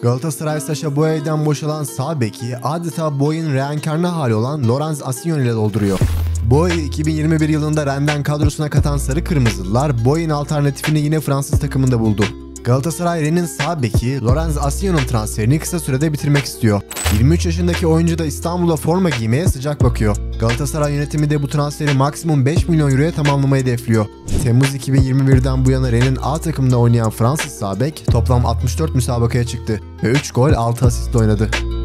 Galatasaray Sacha Boey'den boşalan sağ beki adeta Boey'in reenkarne hali olan Lorenz Asignon ile dolduruyor. Boey 2021 yılında Rennes'den kadrosuna katan Sarı Kırmızılılar Boey'in alternatifini yine Fransız takımında buldu. Galatasaray Rennes'in sağ beki Lorenz Asignon'un transferini kısa sürede bitirmek istiyor. 23 yaşındaki oyuncu da İstanbul'a forma giymeye sıcak bakıyor. Galatasaray yönetimi de bu transferi maksimum 5 milyon euroya tamamlamayı hedefliyor. Temmuz 2021'den bu yana Rennes'in A takımında oynayan Fransız sağ bek toplam 64 müsabakaya çıktı ve 3 gol 6 asist oynadı.